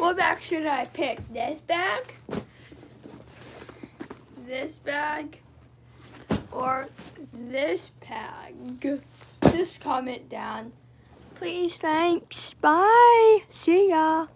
What bag should I pick? This bag? This bag? Or this bag? Just comment down. Please, thanks. Bye. See ya.